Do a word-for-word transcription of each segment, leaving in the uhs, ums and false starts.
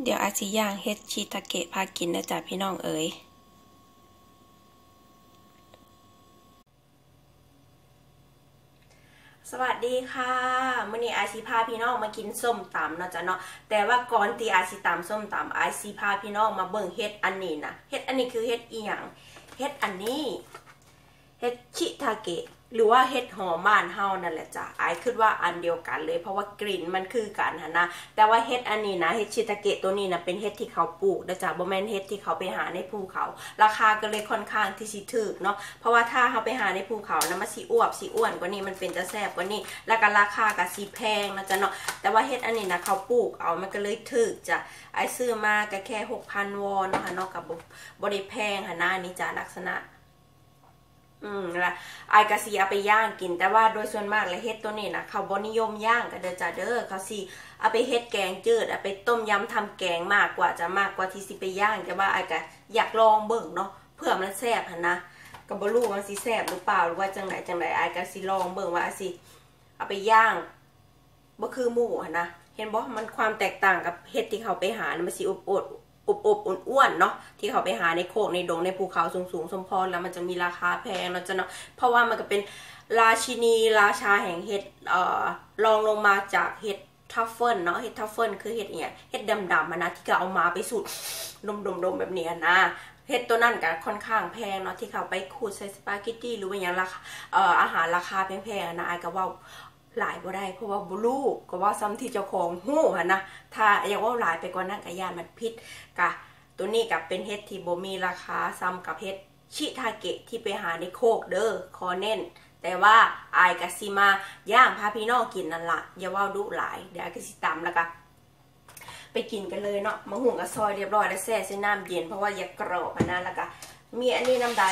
เดี๋ยวอาชิย่างเฮ็ดชิตาเกะพากินนะจ๊ะพี่น้องเอ๋ยสวัสดีค่ะมื้อนี้อาชิพาพี่น้องมากินส้มตำเนาะจ๊ะเนาะแต่ว่าก่อนที่อาชิตำส้มตำอาชิพาพี่น้องมาเบิ่งเฮ็ดอันนี้นะเฮ็ดอันนี้คือเฮ็ดอีหยังเฮ็ดอันนี้เฮ็ดชิทาเกะหรือว่าเฮ็ดหอมบ้านเฮานั่นแหละจ้ะอายคิดว่าอันเดียวกันเลยเพราะว่ากลิ่นมันคือกันหั่นนะแต่ว่าเฮ็ดอันนี้นะเฮ็ดชิทาเกะตัวนี้นะเป็นเฮ็ดที่เขาปลูกนะจ๊ะบ่แม่นเฮ็ดที่เขาไปหาในภูเขาราคาก็เลยค่อนข้างที่สิถูกเนาะเพราะว่าถ้าเฮาไปหาในภูเขานะมันสิอ้วบสิอ้วนกว่านี้มันเป็นจะแซ่บกว่านี้แล้วก็ราคาก็สิแพงนะจ๊ะเนาะแต่ว่าเฮ็ดอันนี้นะเขาปลูกเอามันก็เลยถูกจ้ะอายซื้อมาก็แค่ หกพัน วอนเนาะค่ะเนาะก็บ่บ่ได้แพงหั่นนะนี่จ้ะลักษณะอืมละไอกะสีเอาไปย่างกินแต่ว่าโดยส่วนมากแล้วเฮ็ดตัวนี้นะเขาบ่นิยมย่างกันเด้อจ้าเด้อเขาสิเอาไปเฮ็ดแกงจืดเอาไปต้มยำทำแกงมากกว่าจะมากกว่าที่สิไปย่างแต่ว่าไอกะอยากลองเบิ่งเนาะเพื่อมันแซ่บหั่นนะก็บ่รู้ว่าสิแซ่บหรือเปล่าหรือว่าจังไดจังไดไอกะสิลองเบิ่งว่าสิเอาไปย่างบ่คือหมูหั่นนะเห็นบ่มันความแตกต่างกับเฮ็ดที่เขาไปหามันสิอบอบอบอบอ้วนๆเนาะที่เขาไปหาในโคกในดงในภูเขาสูงๆสมพรแล้วมันจะมีราคาแพงเนาะจ้ะเนาะเพราะว่ามันก็เป็นราชินีราชาแห่งเห็ดเอ่อรองลงมาจากเห็ดทัฟเฟิลเนาะเห็ดทัฟเฟิลคือเห็ดเนี่ยเห็ดดำๆนะที่เขาเอามาไปสูตรดมๆๆแบบนี้นะเห็ดตัวนั้นก็ค่อนข้างแพงเนาะที่เขาไปขูดใส่สปาเกตตี้หรือว่าอย่างราคาเอ่ออาหารราคาแพงๆนะไอ้ก็ว่าหลายบ่ได้เพราะว่าบ่รู้ก็ว่าซ้ำที่เจ้าของฮู้หั่นนะถ้าอยากว่าหลายไปกว่านั้นก็ย่านมันผิดกะตัวนี้กับเป็นเฮ็ดที่บ่มีราคาซ้ำกับเฮ็ดชิทาเกะที่ไปหาในโคกเด้อขอเน้นแต่ว่าอายกะสิมาย่างพาพี่น้องกินนั่นล่ะอย่าว่าดุหลายเดี๋ยวก็สิตำแล้วก็ไปกินกันเลยเนาะมะฮุ่งกับซอยเรียบร้อยแล้วแช่ใส่น้ำเย็นเพราะว่าอย่ากรอบนะแล้วก็มีอันนี้น้ำใด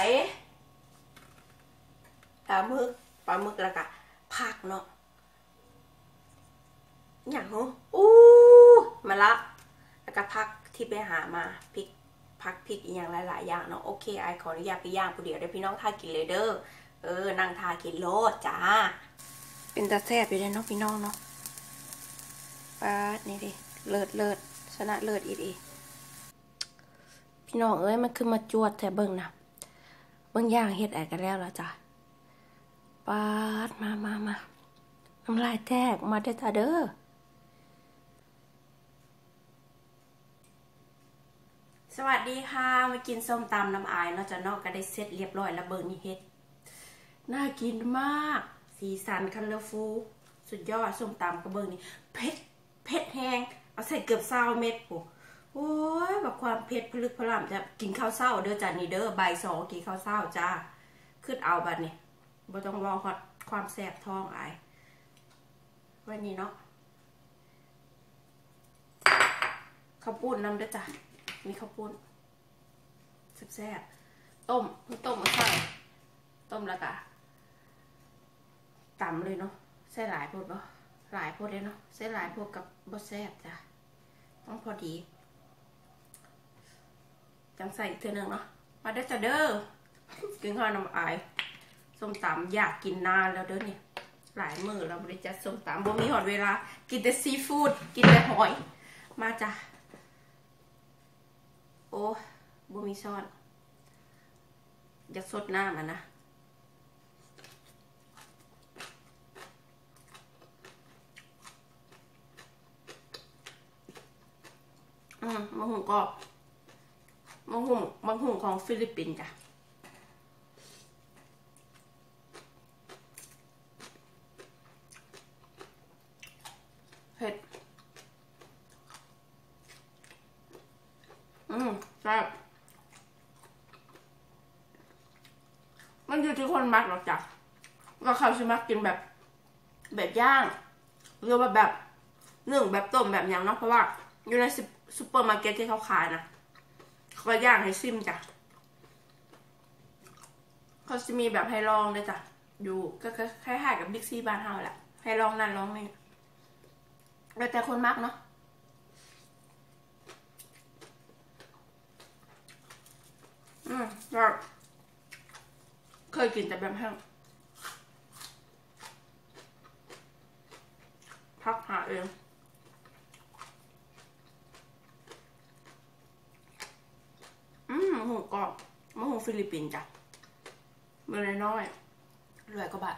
ปลาหมึกปลาหมึกแล้วก็ผักเนาะอย่างหูอู้มาละแล้วก็พักที่ไปหามาพริกพักพริกอีกอย่างหลายๆอย่างเนาะโอเคไอขออนุญาตไปย่างผู้เดียวได้พี่น้องทากินเลยเด้อเออนั่งทากินโลดจ้าเป็นตาแซ่บอยู่เลยเนาะพี่น้องเนาะปาดนี่ดิเลิศเลิศชนะเลิศอีกอีพี่น้องเอ้ยมันคือมาจวดแท้เบิ่งนะเบิ่งย่างเฮ็ดไอกันแล้วล่ะจ้ะปาดมามามาน้ำลายแตกมาได้จ้าเด้อสวัสดีค่ะมากินส้มตำน้ำอายเนาะจ้ะเนาะก็ได้เสร็จเรียบร้อยแล้วเบิ่งนี่เฮ็ดน่ากินมากสีสันคันเลอร์ฟูสุดยอดส้มตำก็เบิ่งนี่เผ็ดเผ็ดแห้งเอาใส่เกือบเศร้าเม็ดโอ้โอ้ยแบบความเผ็ดพลึกพล่ำจะกินข้าวเศร้าเด้อจ้ะนี่เด้อบ่ายสองกินข้าวเศร้าจ้าขึ้นเอาบัดนี่บ่ต้องรอฮอดความแสบท้องอายวันนี้เนาะข้าวปุ้นนำเด้อจ้ะมีข้าวปุ้นแซ่บๆต้มต้มมาใส่ต้มแล้วก็ตำเลยเนาะใส่หลายพดบ่หลายพดเลยเนาะใส่หลายพดกับบะแซ่บจ้ะต้องพอดีจังใส่อีกเท่านึงเนาะมาได้จ้ะเด้อกินข้าวน้ำอายส้มตำอยากกินนานแล้วเด้อนี่หลายมื้อเราบริจาคส้มตำบ่มีหอดเวลากินแต่ซีฟู้ดกินแต่หอยมาจ้ะโอ้บ่มีช้อนอยากสดน้ำอ่ะนะอืมมะฮุ่งก็มะฮุ่งมะฮุ่งของฟิลิปปินส์จ้ะเผ็ดอืมแซ่บมันอยู่ที่คนมักหรอกจ้ะว่าเขาจะมักกินแบบแบบย่างหรือว่าแบบนึ่งแบบต้มแบบอย่างเนาะเพราะว่าอยู่ในซุปเปอร์มาร์เก็ตที่เขาขายนะเขาก็ย่างให้ซิมจ้ะเขาจะมีแบบให้ลองเลยจ้ะอยู่ก็คล้ายๆกับบิ๊กซีบ้านเฮาแหละให้ลองนั่นลองนี่แล้วแต่คนมักเนาะอืมก็เคยกินแต่แบบแห้งพักหาเองของฟิลิปปินส์จ้ะเมื่อไรน้อยรวยกว่าบาท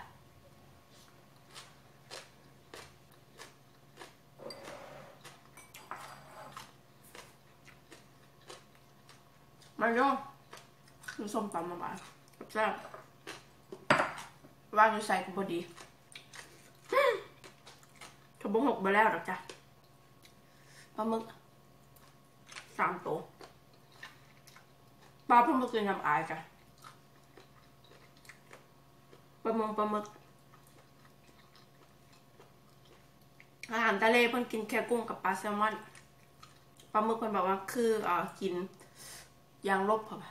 มาโย่ดูส้มตำมาบ้างแซ่บว่างอยู่ใส่กูพอดีขบุ้งหกไปแล้วหรอจ้ะปลาหมึกสามตัวปลาเพิ่งมากินน้ำอายจ้ะปลาหมึกปลาหมึกอาหารทะเลเพิ่งกินแค่กุ้งกับปลาแซลมอนปลาหมึกเพิ่งบอกว่าคือเอ่อกินยางลบค่ะ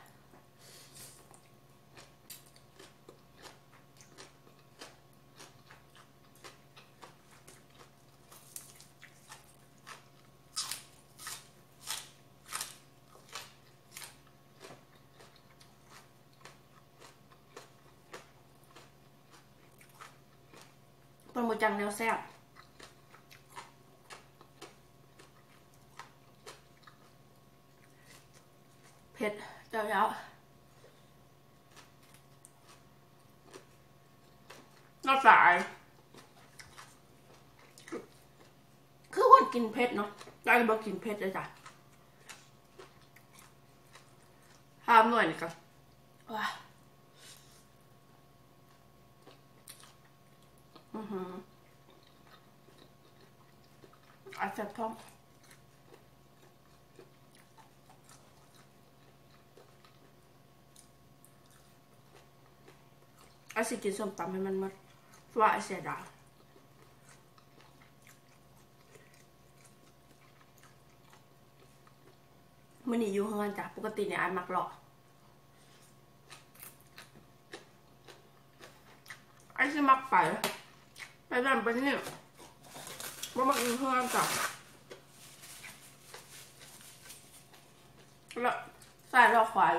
ปลาหมึกจังแนวแซ่บเผ็ดเจ้าเย้านอกจากคือคนกินเผ็ดเนาะใจบอกกินเผ็ดเลยจ้ะห้ามหน่อยนี่ครับว้าอือหืออาจจะท้องไอสิกินส้มตำให้มันหมดว่าไอเสียดายมันนี่อยู่เฮือนจ้ะปกติเนี่ยไอมักหลอกไอสิมักไปไปแบบไปนี่ว่ามักอยู่เฮือนจ้ะแล้วใส่รอควาย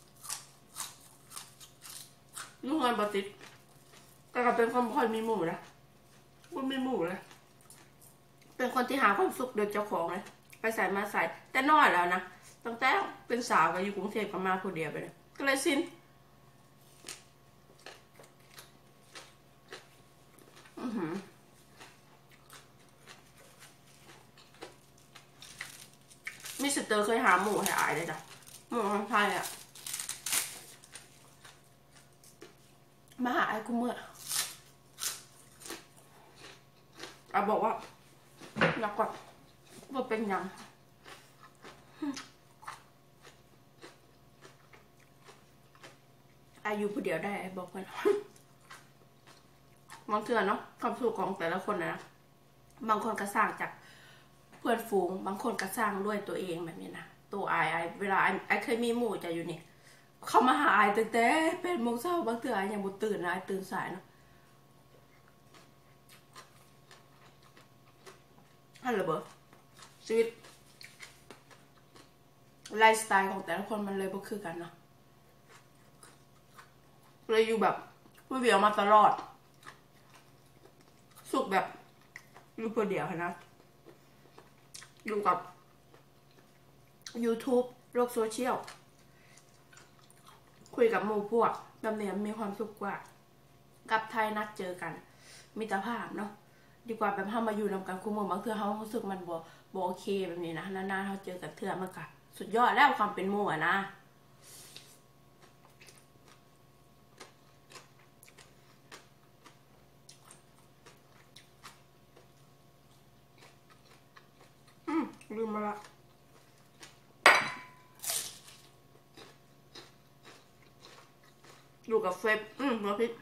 ลูกเงินบติดแต่ก็เป็นคนค่อยมีหมู่นะว่ามีหมู่เลยเป็นคนที่หาความสุขโดยเจ้าของเลยไปใส่มาใส่แต่น้อยแล้วนะตั้งแต่เป็นสาวก็อยู่กรุงเทพก็มาคนเดียวไปเลยก็เลยสิ้นอือหือมิสเตอร์เคยหาหมู่ให้อายเลยจ้ะหมู่ของไทยอ่ะมาหาไอ้กูเมื่ออาบอกว่าอยากกดว่าเป็นยังอายุผู้เดียวได้ไอ้บอกกันบางเทื่อเนาะความสุขของแต่ละคนนะบางคนก็สร้างจากเพื่อนฝูงบางคนก็สร้างด้วยตัวเองแบบนี้นะตัวไอ้ไอ้เวลาไอ้ไอ้เคยมีหมู่จะอยู่นี่เขามาหาไอ้ตั้งแต่เป็นโมงเช้าบางเทื่อไอ้ยังบ่ตื่นนะไอ้ตื่นสายเนาะฮัลโหลเบอร์ชีวิตไลฟ์สไตล์ของแต่ละคนมันเลยบ่คือกันเนาะเลยอยู่แบบไม่เบี่ยวมาตลอดสุขแบบอยู่คนเดียวนะอยู่กับ YouTube โลกโซเชียลคุยกับหมู่พวกแบบนี้มีความสุขกว่ากับไทยนัดเจอกันมิตรภาพเนาะดีกว่าแบบห้ามาอยู่นำกันคู่มือบางเทื่อเขารู้สึกมันบ่บ่โอเคแบบนี้นะนานๆเขาเจอกันเทื่อมันก็สุดยอดแล้วความเป็นหมู่อะนะอืมลืมมาละอยู่กับเฟซอืมมาพิษ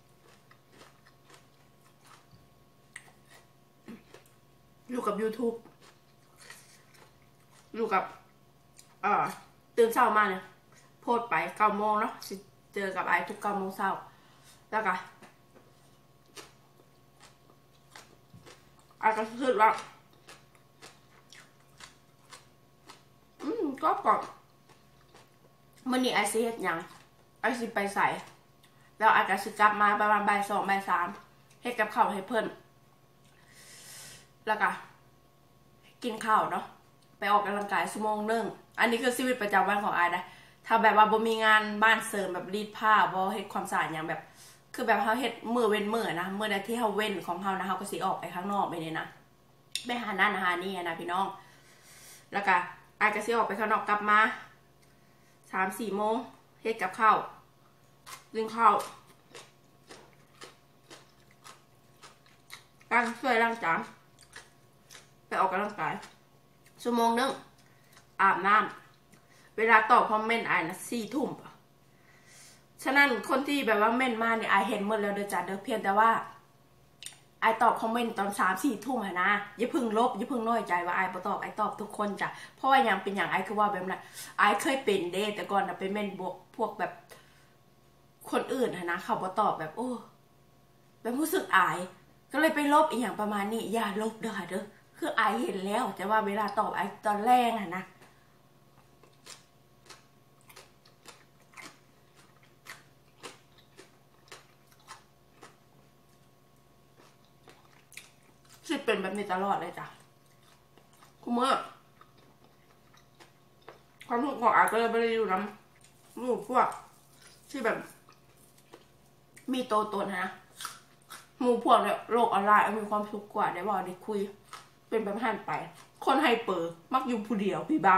อยู่กับ YouTube อยู่กับอ่าตื่นเช้ามาเนี่ยโพสไปเก้าโมงเนาะสิเจอกับไอ้ทุกเก้าโมงเช้าแล้วก็ไอ้ก็คิดว่าอืมก็ก่อนมื่อนี้ไอซีเฮ็ดยังไอซีไปใส่แล้วไอก็สิกลับมาประมาณบ่ายสองบ่ายสามเฮ็ดกับข้าวให้เพิ่นแล้วก็กินข้าวเนาะไปออกกำลังกายชั่วโมงนึงอันนี้คือชีวิตประจำวันของไอนะถ้าแบบว่าบ่มีงานบ้านเสริมแบบรีดผ้าบ่เฮ็ดความสะอาดอย่างแบบคือแบบเฮาเฮ็ดมือเว้นมือนะมื้อใดที่เฮาเว้นของเฮานะเฮาก็สิออกไปข้างนอกไปนี่นะไปหานั่นหานี่นะพี่น้องแล้วก็อาจจะสิออกไปข้างนอกกลับมา สามสี่โมงเฮ็ดกับข้าวกินข้าวล้างถ้วยล้างจานไปออกกำลังกายชั่วโมงนึงอาบน้ำเวลาตอบคอมเมนต์ไอ้นะสี่ทุ่มฉะนั้นคนที่แบบว่าเม่นมาเนี่ยไอเห็นหมดแล้วเด้อจ้ะเด้อเพียงแต่ว่าไอตอบคอมเมนต์ตอนสามสี่ทุ่มอะนะอย่าพึ่งลบอย่าพึ่งน้อยใจว่าไอบ่ตอบไอตอบทุกคนจ้ะเพราะว่าอย่างเป็นอย่างไอคือว่าแบบนั้นไอเคยเป็นเด้แต่ก่อนนะไปเม่นบวกพวกแบบคนอื่นนะเขาบ่ตอบแบบโอ้แบบรู้สึกอายก็เลยไปลบอีกอย่างประมาณนี้อย่าลบเด้อค่ะเด้อคือไอเห็นแล้วแต่ว่าเวลาตอบไอตอนแรกอะนะสิเป็นแบบนี้ตลอดเลยจ้ะคุณเมื่อความทุกข์ของอาก็เลยไม่ได้อยู่น้ำหมู่พวกที่แบบมีโตตนนะหมู่พวกเนี่ยโลกออนไลน์มีความสุขกว่าได้บอกได้คุยเป็นแบบหันไปคนไฮเปอร์มักอยู่ผู้เดียวพี่บ้า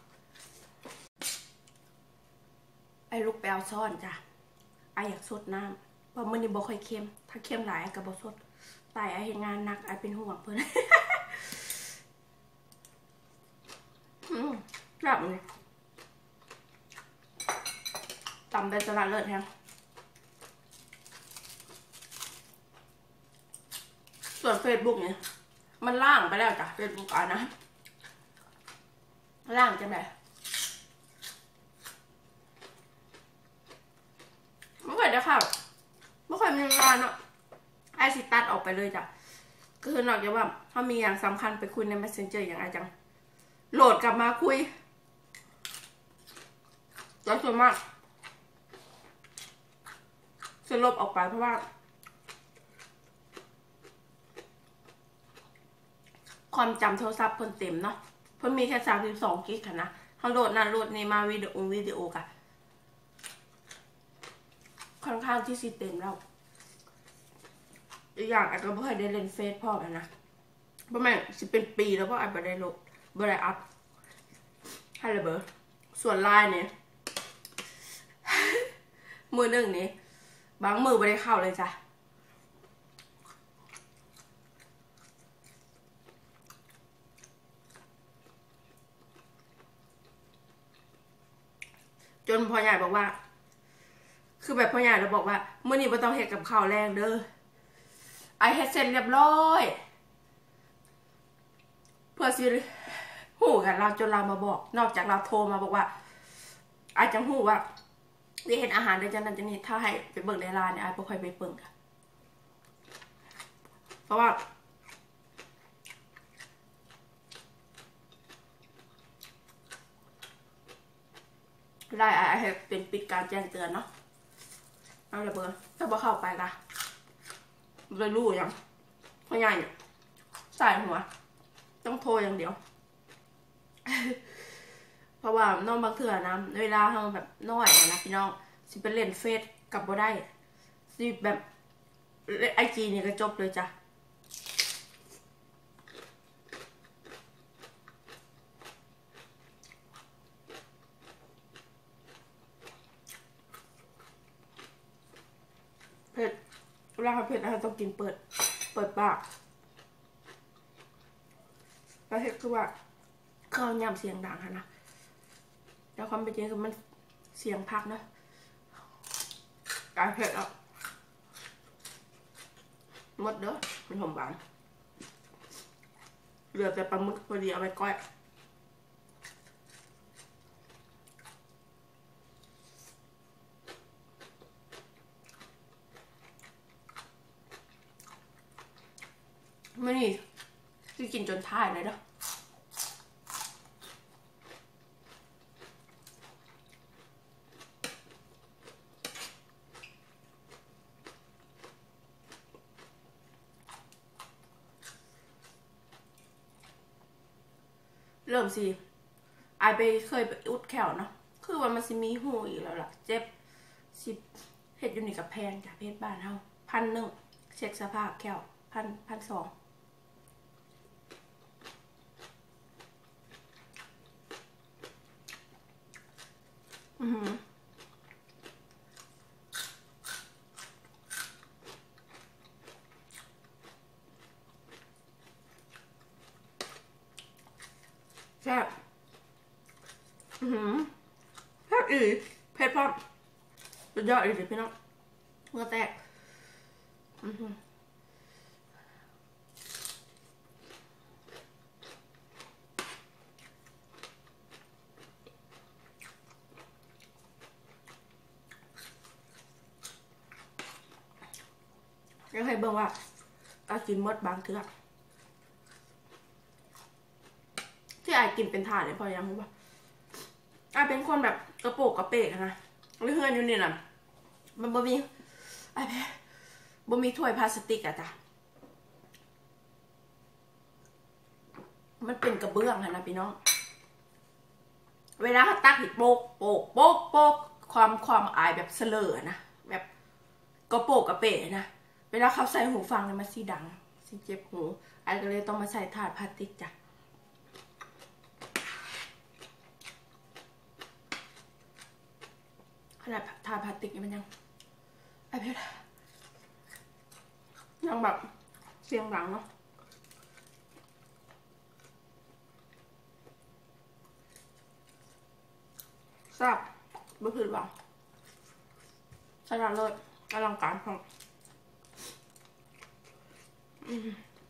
ไอ้ลูกแปลวซ่อนจ้ะไออยากสดน้ำเพราะมันนี่บ่ค่อยเค็มถ้าเค็มหลายก็บ่สดตายไอเห็นงานหนักไอเป็นห่วงเพื่อนอืมแบบนี้ตำเป็นสลัดเลิศแฮงส่วนเฟซบุ๊กเนี่ยมันล่างไปแล้วจ้ะเฟซบุ๊กอ่ะนะล่างจังไงไม่ค่อยได้ค่ะไม่ค่อยมีงานเนาะไอสิตัดออกไปเลยจ้ะก็คือนอกจากว่าถ้ามีอย่างสำคัญไปคุยใน messenger อย่างไรจังโหลดกลับมาคุยแล้วส่วนมากจะลบออกไปเพราะว่าความจำโทรศัพท์เพิ่นเต็มเนาะเพิ่นมีแค่สามสิบสองกิกค่ะนะเขาโหลดนั่นโหลดนี่มาวิดีโอวิดีโอกะค่อนข้างที่สิเต็มแล้วอีกอย่างอาจจะไม่เคยได้เล่นเฟซพ่อกันนะเพราะแม่สิเป็นปีแล้วเพราะอาจจะได้โหลดบ่ได้อัพให้เลยเบอร์ส่วนไลน์เนี่ยมือหนึ่งนี่บางมือไม่ได้เข้าเลยจ้ะจนพ่อใหญ่บอกว่าคือแบบพ่อใหญ่เราบอกว่าเมื่อนี้ไม่ต้องเห็ดกับข้าวแรงเด้อไอเฮ็ดเสร็จเรียบร้อยเพื่อสิหูกันเราจนเรามาบอกนอกจากเราโทรมาบอกว่าไอจังหูว่าได้เห็นอาหารได้จังนั้นจังนี้ถ้าให้ไปเบิ่งในร้านเนี่ยไอบ่ค่อยไปเบิ่งค่ะเพราะว่าได้ไอให้เป็นปิดการแจ้งเตือนเนาะเอาละเบอร์ถ้าบ่เข้าไปละเลยรู้ยังพ่อใหญ่เนี่ยใส่หัวต้องโทรอย่างเดียวเพราะว่าน้องบางเถื่อนะเวลาเราแบบน้อยนะพี่น้องสิไปเล่นเฟซกับบ่ได้สิแบบไอจีเนี่ยก็จบเลยจ้ะเผ็ดเวลาเผ็ดเราต้องกินเปิดเปิดปากแล้วเผ็ดคือว่าข้าวยำเสียงดังค่ะนะแล้วความเป็นจริงคือมันเสียงพักนะการเผ็ดอ่ะหมดเด้อเป็นผมบางเหลือแต่ปลาหมึกพอดีเอาไปก้อยไม่นี่คือกินจนท้ายเลยเนาะเริ่มสิไอไปเคยไปอุดแขวเนาะคือว่ามันสิมีหูอีกแล้วล่ะเจ็บสิเฮ็ดอยู่นี่กับแพงจ้ะเพชรบ้านเฮาพันหนึ่งเช็คสภาพแก้วพันพันสองอือหือแซ่บอือหือแซ่บอีเผ็ดพร้อมสุดยอดอีเลยพี่น้องเมื่อแตกอือหือยังให้เบิ่งว่าอากินมดบางเทื่อที่ไอกินเป็นถาดเนี่ยพอยังรู้ป่ะไอเป็นคนแบบกระโปกกระเปกนะเพื่อนอยู่นี่น่ะมันบ่มีไอเพ่บ่มีถ้วยพลาสติกอะจ้ะมันเป็นกระเบื้องนะพี่น้องเวลาเขาตักหิดโปกโปกโปกโปกความความอายแบบเสลอนะแบบกระโปกกระเปกนะเวลาเขาใส่หูฟังเนี่ยมันสีดังสีเจ็บหูไอก็เลยต้องมาใส่ถาดพลาสติกจ้ะขนาดถาดพลาสติกมันยังไอเพชรยังแบบเสียงดังเนาะทราบไม่ผิดหวังชนะเลิศอลังการพร้อมอืม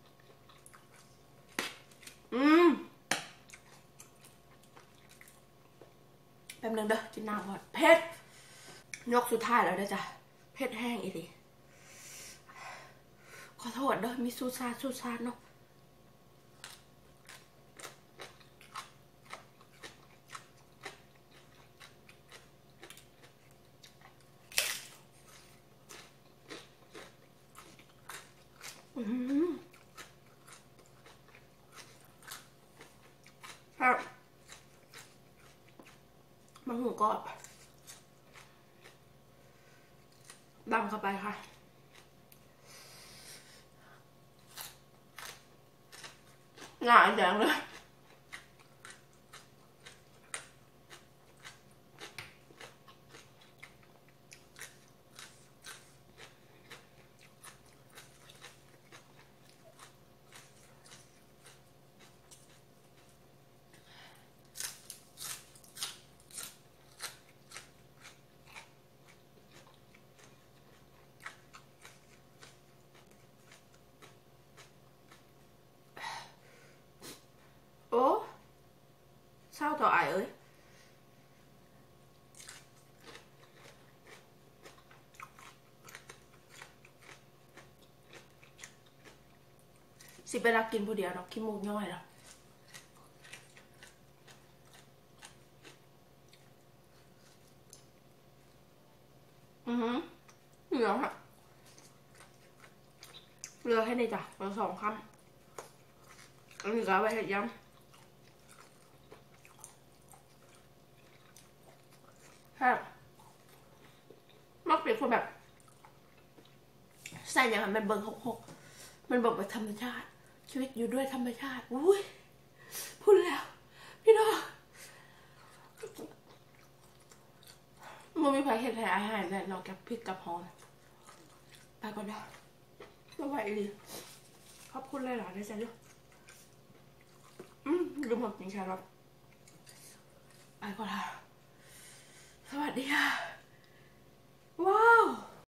อืมแป๊บนึงเด้อกินน้ำก่อนเผ็ดยกสุดท้ายแล้วเด้อจ้ะเผ็ดแห้งอีหลีขอโทษเด้อมีซูซาซูซาเนาะอืมครับมะหูกรอบดำเข้าไปค่ะหน้าแดงเลยโอ้เศร้าต่อไอเอ้ยสิไปรักกินผู้เดียวเนาะขี้มูกย่อยเนาะอือหือเหลือค่ะเหลือแค่นี้จ้ะเหลือสองคำอันนี้ก็เอาไว้เห็ดยำครับมักเป็นคนแบบใส่อย่างนั้นมันเบิ่งหกหกมันบอกว่าธรรมชาติชีวิตอยู่ด้วยธรรมชาติอุ้ยพูดแล้วพี่น้องมันมีใครเห็นแผลอาหารแต่นอกจากพริกกับหอมไปก่อนนะไม่ไหวเลยขอบคุณหลายๆนะจ๊ะลูกอืมลืมหมดจริงใช่ครับไปก่อนละสวัสดีค่ะว้าว